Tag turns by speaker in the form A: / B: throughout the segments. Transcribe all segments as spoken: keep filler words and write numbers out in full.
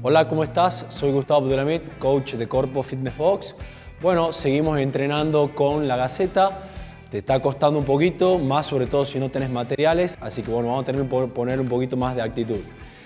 A: Hola, ¿cómo estás? Soy Gustavo Abdulhamid, coach de Corpo Fitness Box. Bueno, seguimos entrenando con la Gaceta. Te está costando un poquito, más sobre todo si no tenés materiales, así que bueno, vamos a tener que poner un poquito más de actitud.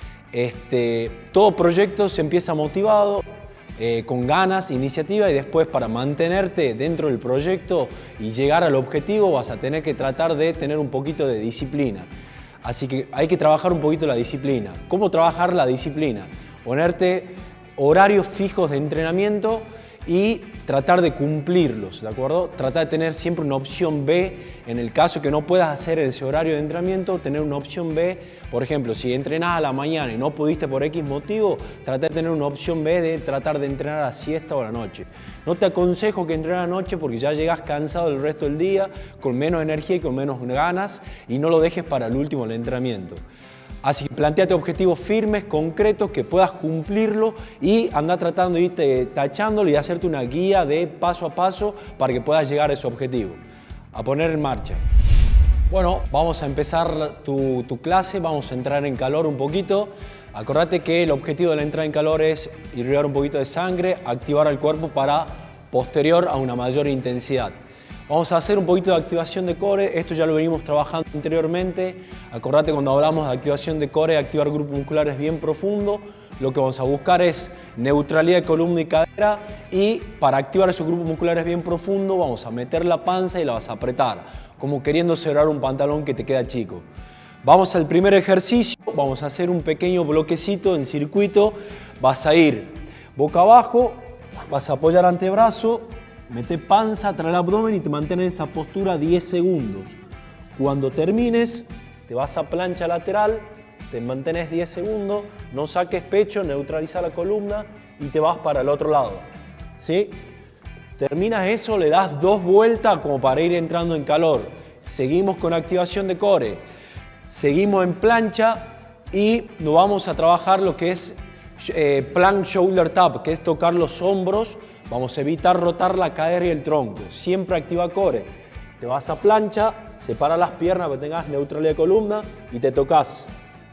A: Este, todo proyecto se empieza motivado, eh, con ganas, iniciativa, y después para mantenerte dentro del proyecto y llegar al objetivo vas a tener que tratar de tener un poquito de disciplina. Así que hay que trabajar un poquito la disciplina. ¿Cómo trabajar la disciplina? Ponerte horarios fijos de entrenamiento y tratar de cumplirlos, ¿de acuerdo? Tratar de tener siempre una opción B en el caso que no puedas hacer ese horario de entrenamiento, tener una opción B. Por ejemplo, si entrenás a la mañana y no pudiste por X motivo, trata de tener una opción B de tratar de entrenar a la siesta o a la noche. No te aconsejo que entrenes a la noche porque ya llegas cansado el resto del día, con menos energía y con menos ganas, y no lo dejes para el último el entrenamiento. Así que plantéate objetivos firmes, concretos, que puedas cumplirlo y anda tratando de irte tachándolo y hacerte una guía de paso a paso para que puedas llegar a ese objetivo. A poner en marcha. Bueno, vamos a empezar tu, tu clase, vamos a entrar en calor un poquito. Acordate que el objetivo de la entrada en calor es irrigar un poquito de sangre, activar al cuerpo para posterior a una mayor intensidad. Vamos a hacer un poquito de activación de core, esto ya lo venimos trabajando anteriormente. Acordate, cuando hablamos de activación de core, activar grupos musculares bien profundo, lo que vamos a buscar es neutralidad de columna y cadera, y para activar esos grupos musculares bien profundo vamos a meter la panza y la vas a apretar, como queriendo cerrar un pantalón que te queda chico. Vamos al primer ejercicio, vamos a hacer un pequeño bloquecito en circuito, vas a ir boca abajo, vas a apoyar antebrazo, mete panza tras el abdomen y te mantienes en esa postura diez segundos. Cuando termines, te vas a plancha lateral, te mantienes diez segundos, no saques pecho, neutraliza la columna y te vas para el otro lado. ¿Sí? Terminas eso, le das dos vueltas como para ir entrando en calor. Seguimos con activación de core. Seguimos en plancha y nos vamos a trabajar lo que es eh, plank shoulder tap, que es tocar los hombros. Vamos a evitar rotar la cadera y el tronco. Siempre activa core. Te vas a plancha, separa las piernas para que tengas neutralidad de columna y te tocas.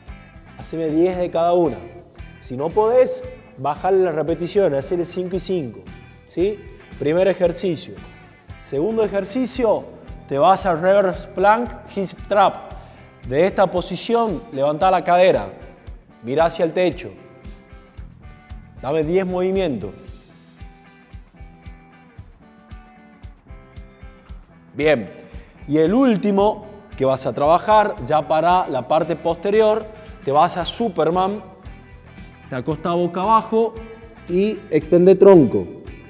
A: Haceme diez de cada una. Si no podés, bajarle las repeticiones, hacerle cinco y cinco. ¿Sí? Primer ejercicio. Segundo ejercicio, te vas a reverse plank hip trap. De esta posición, levanta la cadera. Mira hacia el techo. Dame diez movimientos. Bien, y el último que vas a trabajar ya para la parte posterior, te vas a Superman, te acostás boca abajo y extiende tronco.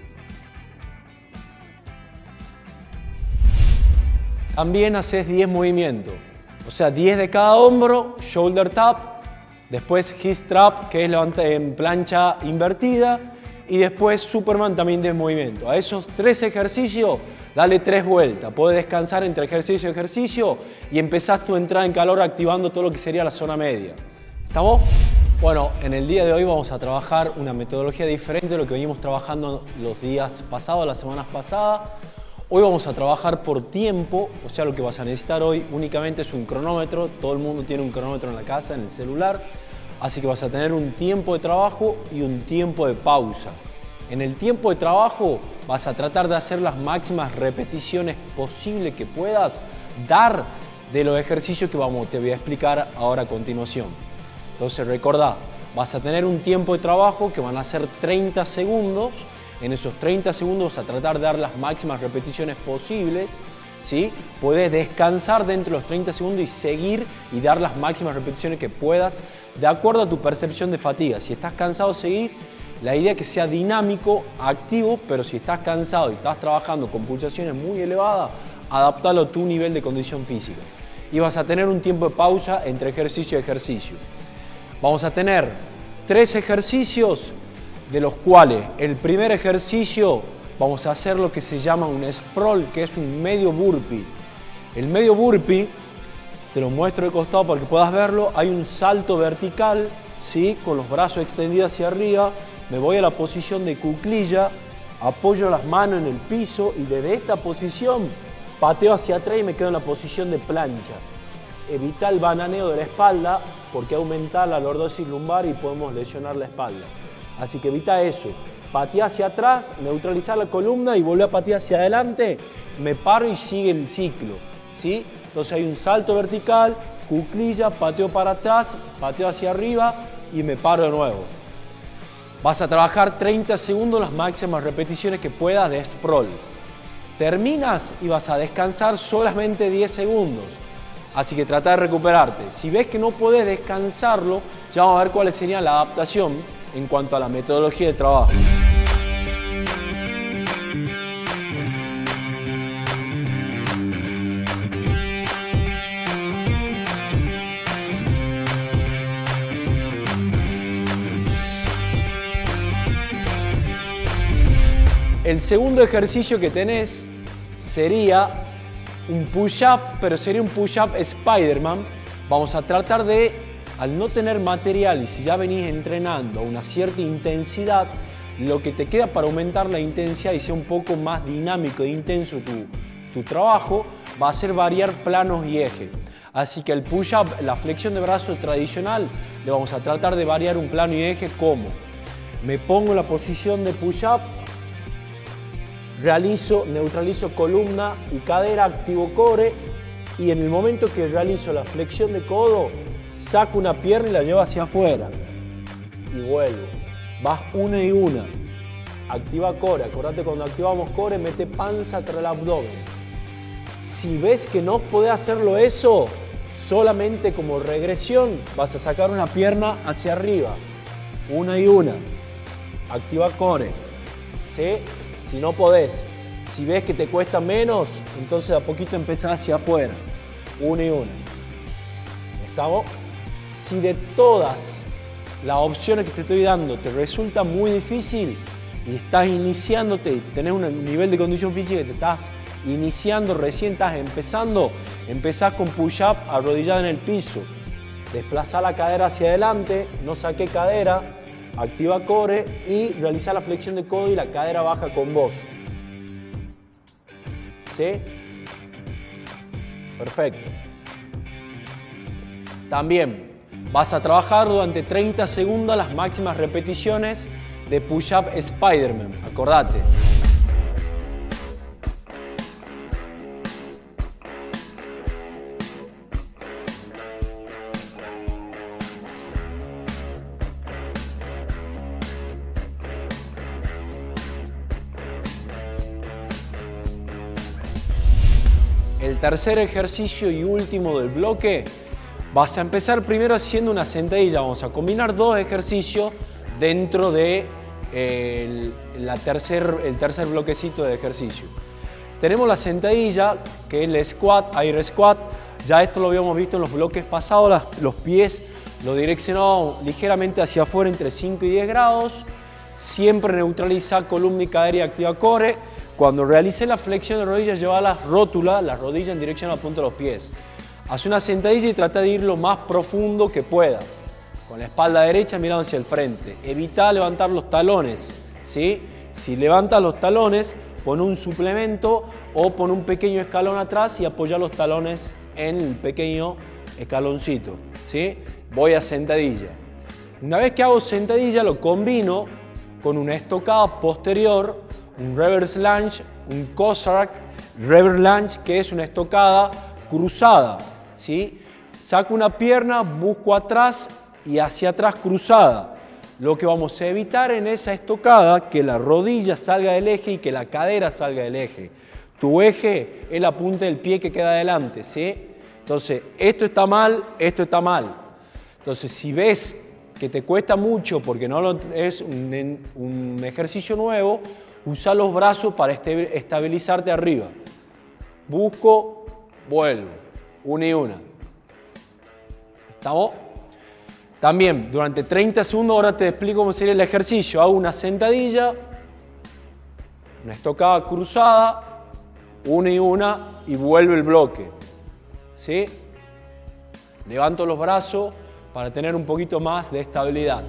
A: También haces diez movimientos, o sea, diez de cada hombro, shoulder tap, después hip trap, que es levanta en plancha invertida, y después Superman también diez movimientos. A esos tres ejercicios, dale tres vueltas. Puedes descansar entre ejercicio y ejercicio y empezás tu entrada en calor activando todo lo que sería la zona media. ¿Estamos? Bueno, en el día de hoy vamos a trabajar una metodología diferente de lo que venimos trabajando los días pasados, las semanas pasadas. Hoy vamos a trabajar por tiempo, o sea, lo que vas a necesitar hoy únicamente es un cronómetro. Todo el mundo tiene un cronómetro en la casa, en el celular. Así que vas a tener un tiempo de trabajo y un tiempo de pausa. En el tiempo de trabajo vas a tratar de hacer las máximas repeticiones posibles que puedas dar de los ejercicios que vamos, te voy a explicar ahora a continuación. Entonces recordá, vas a tener un tiempo de trabajo que van a ser treinta segundos. En esos treinta segundos vas a tratar de dar las máximas repeticiones posibles. ¿Sí? Puedes descansar dentro de los treinta segundos y seguir y dar las máximas repeticiones que puedas de acuerdo a tu percepción de fatiga. Si estás cansado, seguir. La idea es que sea dinámico, activo, pero si estás cansado y estás trabajando con pulsaciones muy elevadas, adaptalo a tu nivel de condición física. Y vas a tener un tiempo de pausa entre ejercicio y ejercicio. Vamos a tener tres ejercicios, de los cuales el primer ejercicio vamos a hacer lo que se llama un sprawl, que es un medio burpee. El medio burpee, te lo muestro de costado para que puedas verlo, hay un salto vertical, ¿sí? Con los brazos extendidos hacia arriba, me voy a la posición de cuclilla, apoyo las manos en el piso y desde esta posición pateo hacia atrás y me quedo en la posición de plancha. Evita el bananeo de la espalda porque aumenta la lordosis lumbar y podemos lesionar la espalda. Así que evita eso. Patea hacia atrás, neutralizar la columna y volver a patear hacia adelante. Me paro y sigue el ciclo, ¿sí? Entonces hay un salto vertical, cuclilla, pateo para atrás, pateo hacia arriba y me paro de nuevo. Vas a trabajar treinta segundos las máximas repeticiones que puedas de sprawl. Terminas y vas a descansar solamente diez segundos. Así que trata de recuperarte. Si ves que no puedes descansarlo, ya vamos a ver cuál sería la adaptación en cuanto a la metodología de trabajo. El segundo ejercicio que tenés sería un push-up, pero sería un push-up Spider-Man. Vamos a tratar de, al no tener material y si ya venís entrenando a una cierta intensidad, lo que te queda para aumentar la intensidad y sea un poco más dinámico e intenso tu, tu trabajo, va a ser variar planos y eje. Así que el push-up, la flexión de brazo tradicional, le vamos a tratar de variar un plano y eje. ¿Cómo? Me pongo en la posición de push-up, realizo, neutralizo columna y cadera, activo core y en el momento que realizo la flexión de codo, saco una pierna y la llevo hacia afuera y vuelvo. Vas una y una. Activa core. Acordate, cuando activamos core, mete panza tras el abdomen. Si ves que no podés hacerlo eso, solamente como regresión, vas a sacar una pierna hacia arriba. Una y una. Activa core. ¿Sí? Si no podés, si ves que te cuesta menos, entonces a poquito empezás hacia afuera. Una y una. ¿Estamos? Si de todas las opciones que te estoy dando te resulta muy difícil y estás iniciándote, tenés un nivel de condición física y te estás iniciando, recién estás empezando, empezás con push-up arrodillado en el piso. Desplazá la cadera hacia adelante, no saqué cadera, activa core y realiza la flexión de codo y la cadera baja con vos. ¿Sí? Perfecto. También vas a trabajar durante treinta segundos las máximas repeticiones de push-up Spider-Man. Acordate. El tercer ejercicio y último del bloque, vas a empezar primero haciendo una sentadilla. Vamos a combinar dos ejercicios dentro de el, la tercer, el tercer bloquecito de ejercicio. Tenemos la sentadilla, que es el squat, air squat. Ya esto lo habíamos visto en los bloques pasados. Las, los pies los direccionamos ligeramente hacia afuera entre cinco y diez grados. Siempre neutraliza columna y cadera y activa core. Cuando realice la flexión de rodillas, lleva las rótulas, las rodillas en dirección a la punta de los pies. Haz una sentadilla y trata de ir lo más profundo que puedas. Con la espalda derecha mirando hacia el frente. Evita levantar los talones, ¿sí? Si levantas los talones, pon un suplemento o pon un pequeño escalón atrás y apoya los talones en el pequeño escaloncito, ¿sí? Voy a sentadilla. Una vez que hago sentadilla, lo combino con una estocada posterior, un reverse lunge, un Cossack reverse lunge, que es una estocada cruzada, ¿sí? Saco una pierna, busco atrás y hacia atrás cruzada. Lo que vamos a evitar en esa estocada, que la rodilla salga del eje y que la cadera salga del eje. Tu eje es la punta del pie que queda adelante, ¿sí? Entonces, esto está mal, esto está mal. Entonces, si ves que te cuesta mucho porque no lo, es un, un ejercicio nuevo, usa los brazos para estabilizarte arriba. Busco, vuelvo. Una y una. ¿Estamos? También, durante treinta segundos, ahora te explico cómo sería el ejercicio. Hago una sentadilla, una estocada cruzada, una y una, y vuelvo el bloque. ¿Sí? Levanto los brazos para tener un poquito más de estabilidad.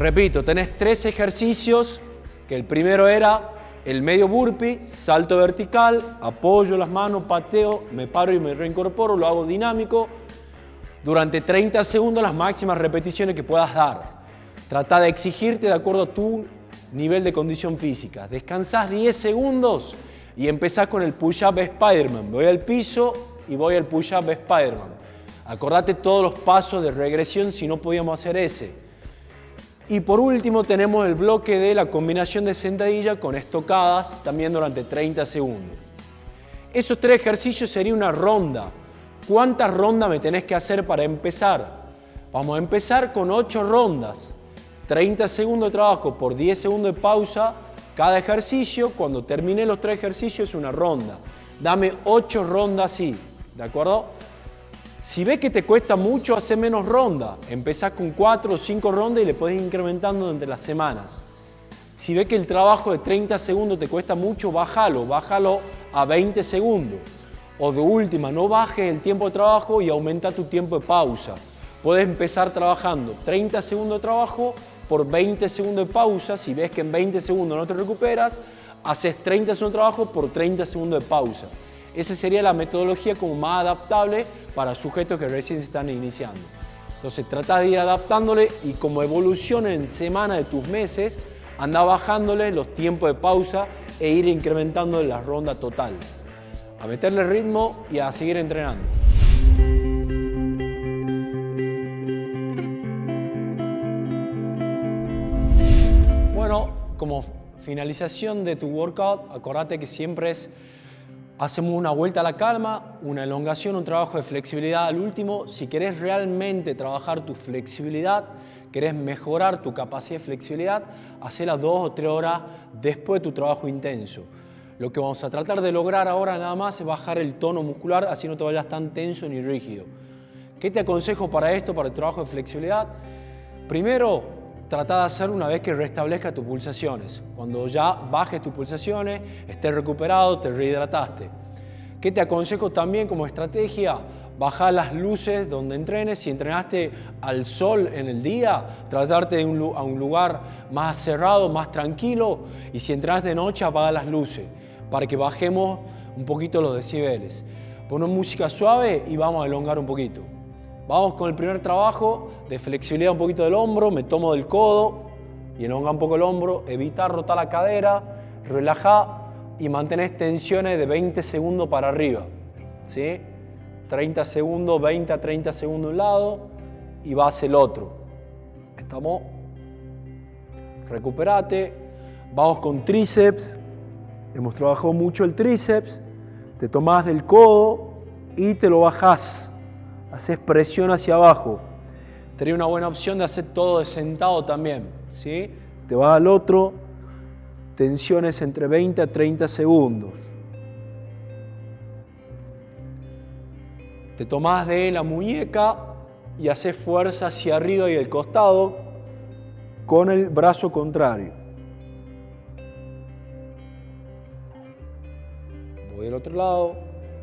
A: Repito, tenés tres ejercicios, que el primero era el medio burpee, salto vertical, apoyo las manos, pateo, me paro y me reincorporo, lo hago dinámico. Durante treinta segundos las máximas repeticiones que puedas dar. Trata de exigirte de acuerdo a tu nivel de condición física. Descansás diez segundos y empezás con el push-up Spider-Man. Voy al piso y voy al push-up Spider-Man. Acordate todos los pasos de regresión si no podíamos hacer ese. Y por último tenemos el bloque de la combinación de sentadilla con estocadas también durante treinta segundos. Esos tres ejercicios sería una ronda. ¿Cuántas rondas me tenés que hacer para empezar? Vamos a empezar con ocho rondas. treinta segundos de trabajo por diez segundos de pausa cada ejercicio. Cuando termine los tres ejercicios es una ronda. Dame ocho rondas así, ¿de acuerdo? Si ves que te cuesta mucho, hacer menos rondas. Empezás con cuatro o cinco rondas y le podés ir incrementando entre las semanas. Si ves que el trabajo de treinta segundos te cuesta mucho, bájalo, bájalo a veinte segundos. O de última, no bajes el tiempo de trabajo y aumenta tu tiempo de pausa. Puedes empezar trabajando treinta segundos de trabajo por veinte segundos de pausa. Si ves que en veinte segundos no te recuperas, haces treinta segundos de trabajo por treinta segundos de pausa. Esa sería la metodología como más adaptable para sujetos que recién se están iniciando. Entonces trata de ir adaptándole y como evolución en semana de tus meses, anda bajándole los tiempos de pausa e ir incrementando la ronda total. A meterle ritmo y a seguir entrenando. Bueno, como finalización de tu workout, acordate que siempre es, hacemos una vuelta a la calma, una elongación, un trabajo de flexibilidad al último. Si querés realmente trabajar tu flexibilidad, querés mejorar tu capacidad de flexibilidad, hacela dos o tres horas después de tu trabajo intenso. Lo que vamos a tratar de lograr ahora nada más es bajar el tono muscular, así no te vayas tan tenso ni rígido. ¿Qué te aconsejo para esto, para el trabajo de flexibilidad? Primero, trata de hacer una vez que restablezca tus pulsaciones. Cuando ya bajes tus pulsaciones, estés recuperado, te rehidrataste. ¿Qué te aconsejo también como estrategia? Bajar las luces donde entrenes. Si entrenaste al sol en el día, tratarte de un, a un lugar más cerrado, más tranquilo. Y si entrenaste de noche, apaga las luces para que bajemos un poquito los decibeles. Ponos música suave y vamos a elongar un poquito. Vamos con el primer trabajo de flexibilidad un poquito del hombro. Me tomo del codo y elonga un poco el hombro. Evita rotar la cadera, relaja y mantenés tensiones de veinte segundos para arriba. ¿Sí? treinta segundos, veinte a treinta segundos un lado y vas el otro. ¿Estamos? Recuperate. Vamos con tríceps. Hemos trabajado mucho el tríceps. Te tomás del codo y te lo bajás. Haces presión hacia abajo. Sería una buena opción de hacer todo de sentado también. ¿Sí? Te vas al otro. Tensiones entre veinte a treinta segundos. Te tomás de la muñeca y haces fuerza hacia arriba y el costado con el brazo contrario. Voy al otro lado.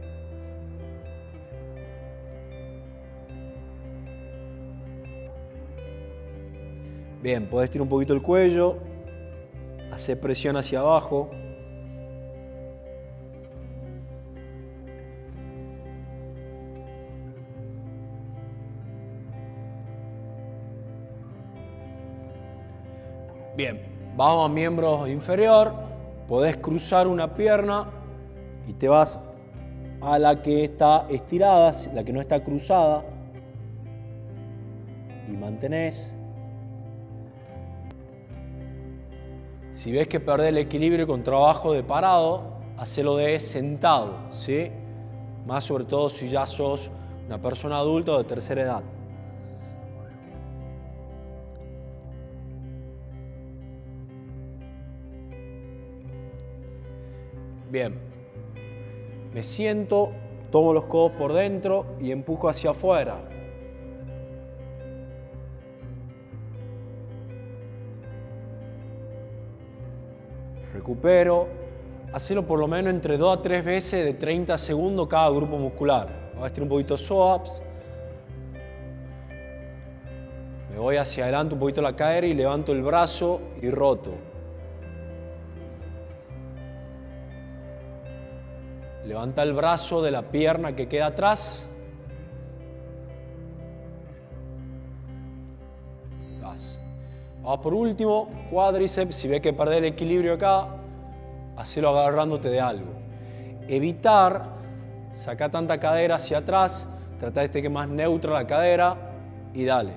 A: Bien, podés tirar un poquito el cuello, hacer presión hacia abajo. Bien, vamos a miembro inferior, podés cruzar una pierna y te vas a la que está estirada, la que no está cruzada, y mantenés. Si ves que perdés el equilibrio con trabajo de parado, hacelo de sentado, ¿sí? Más sobre todo si ya sos una persona adulta o de tercera edad. Bien, me siento, tomo los codos por dentro y empujo hacia afuera. Recupero, hacelo por lo menos entre dos a tres veces de treinta segundos cada grupo muscular. Voy a estirar un poquito psoas. Me voy hacia adelante un poquito la cadera y levanto el brazo y roto. Levanta el brazo de la pierna que queda atrás. Vas. Vamos por último, cuádriceps. Si ves que perdés el equilibrio acá, hacelo agarrándote de algo. Evitar sacar tanta cadera hacia atrás. Trata de que esté más neutra la cadera y dale.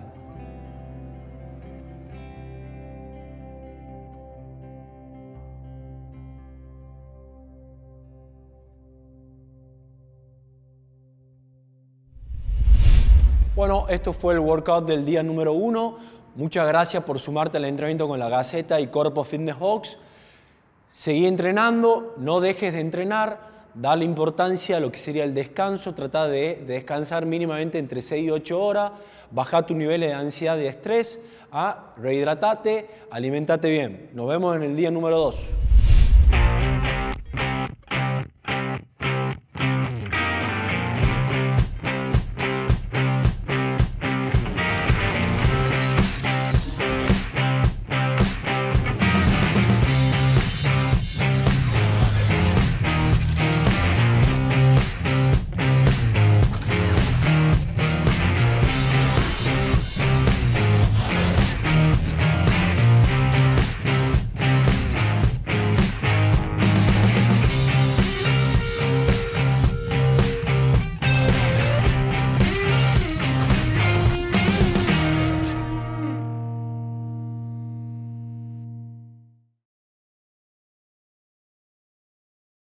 A: Bueno, esto fue el workout del día número uno. Muchas gracias por sumarte al entrenamiento con la Gaceta y Corpo Fitness Box. Seguí entrenando, no dejes de entrenar, dale importancia a lo que sería el descanso, trata de, de descansar mínimamente entre seis y ocho horas, baja tus niveles de ansiedad y de estrés, ah, rehidratate, alimentate bien. Nos vemos en el día número dos.